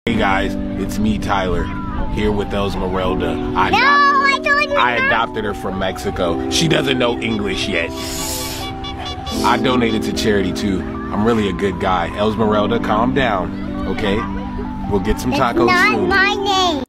Hey guys, it's me, Tyler, here with Esmeralda. I adopted her from Mexico. She doesn't know English yet. I donated to charity too. I'm really a good guy. Esmeralda, calm down, okay? We'll get some tacos soon. It's not my name.